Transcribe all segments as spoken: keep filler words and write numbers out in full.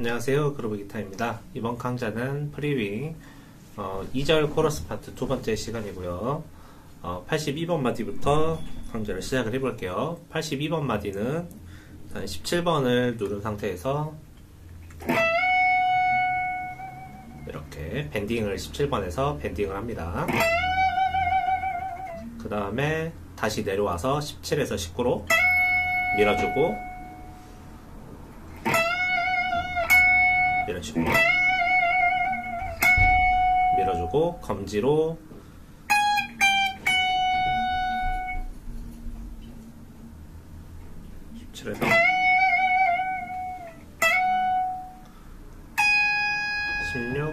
안녕하세요, 그루브 기타입니다. 이번 강좌는 프리윙 어, 이 절 코러스 파트 두 번째 시간이고요. 어, 팔십이 번 마디부터 강좌를 시작을 해볼게요. 팔십이 번 마디는 십칠 번을 누른 상태에서 이렇게 밴딩을 십칠 번에서 밴딩을 합니다. 그 다음에 다시 내려와서 십칠에서 십구로 밀어주고 이런 식으로 밀어주고 검지로 십칠에서 십육,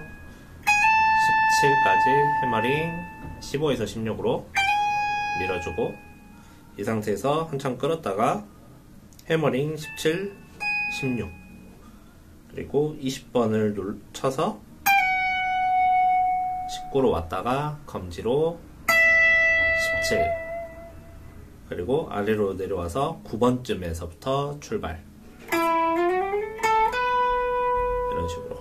십칠까지 해머링 십오에서 십육으로 밀어주고 이 상태에서 한참 끌었다가 해머링 십칠, 십육 그리고 이십 번을 눌, 쳐서 십구로 왔다가 검지로 십칠 그리고 아래로 내려와서 구 번쯤에서부터 출발 이런 식으로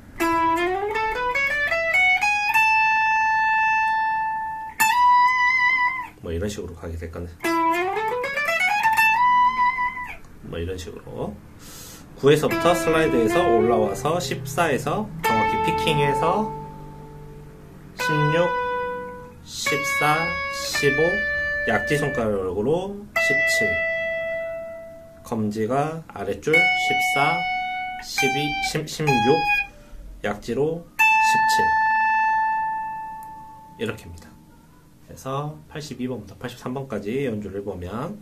뭐 이런 식으로 가게 될 거네. 뭐 이런 식으로 구에서부터 슬라이드에서 올라와서 십사에서 정확히 피킹해서 십육, 십사, 십오 약지 손가락으로 십칠 검지가 아랫줄 십사, 십이, 십육 약지로 십칠 이렇게입니다. 그래서 팔십이 번부터 팔십삼 번까지 연주를 해보면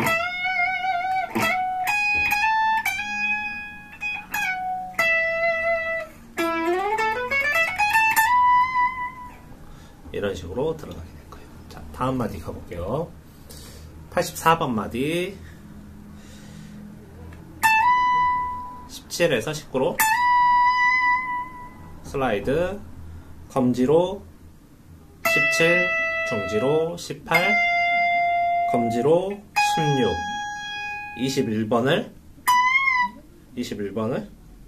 이런 식으로 들어가게 될 거예요. 자, 다음 마디 가볼게요. 팔십사 번 마디 십칠에서 십구로 슬라이드 검지로 십칠 중지로 십팔 검지로 십육 이십일 번을 이십일 번을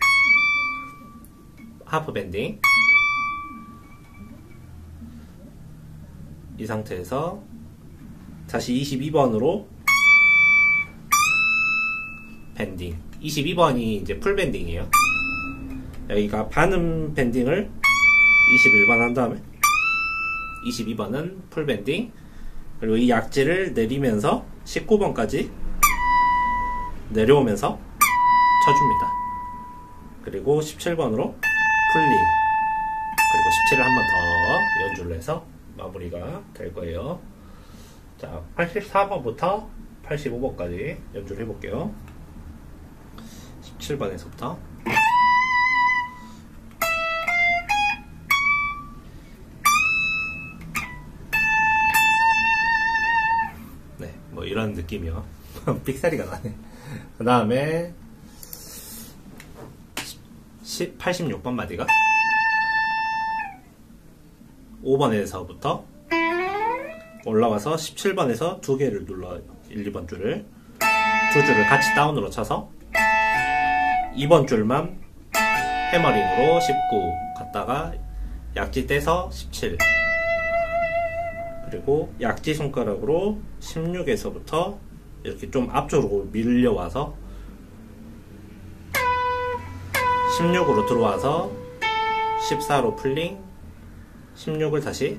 하프 밴딩 이 상태에서 다시 이십이 번으로 밴딩 이십이 번이 이제 풀 밴딩이에요. 여기가 반음 밴딩을 이십일 번 한 다음에 이십이 번은 풀 밴딩 그리고 이 약지를 내리면서 십구 번까지 내려오면서 쳐줍니다. 그리고 십칠 번으로 풀링 그리고 십칠을 한 번 더 연주를 해서 마무리가 될 거예요. 자, 팔십사 번부터 팔십오 번까지 연주를 해볼게요. 십칠 번에서부터 네, 뭐 이런 느낌이요. 삑사리가 나네. 그 다음에 팔십육 번 마디가 오 번에서부터 올라와서 십칠 번에서 두 개를 눌러요. 일, 이 번 줄을 두 줄을 같이 다운으로 쳐서 이 번 줄만 해머링으로 십구 갔다가 약지 떼서 십칠 그리고 약지 손가락으로 십육에서부터 이렇게 좀 앞쪽으로 밀려와서 십육으로 들어와서 십사로 풀링 십육을 다시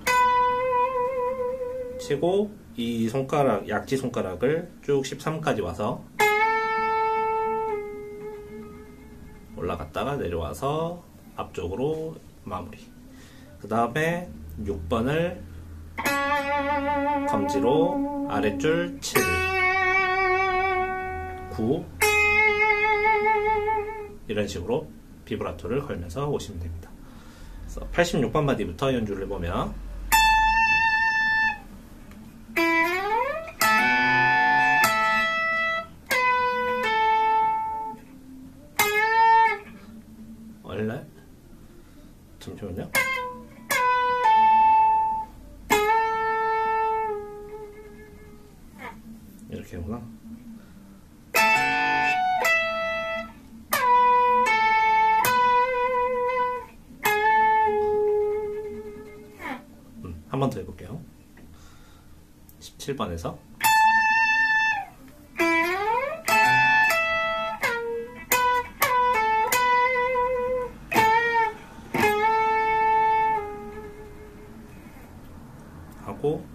치고 이 손가락, 약지 손가락을 쭉 십삼까지 와서 올라갔다가 내려와서 앞쪽으로 마무리. 그 다음에 육 번을 검지로 아랫줄 칠, 구 이런 식으로 비브라토를 걸면서 오시면 됩니다. 팔십육 번 마디부터 연주를 해보면 원래 잠시만요. 이렇게 하구나. 한 번 더 해볼게요. 십칠 번에서 하고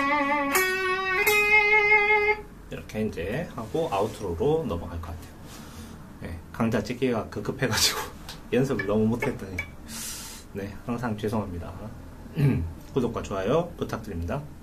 이렇게 이제 하고 아우트로로 넘어갈 것 같아요. 네, 강좌 찍기가 급급해가지고 연습을 너무 못했더니 네, 항상 죄송합니다. 구독과 좋아요 부탁드립니다.